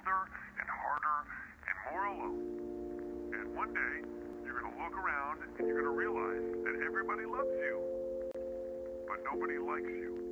older and harder and more alone. And one day, you're going to look around and you're going to realize that everybody loves you, but nobody likes you.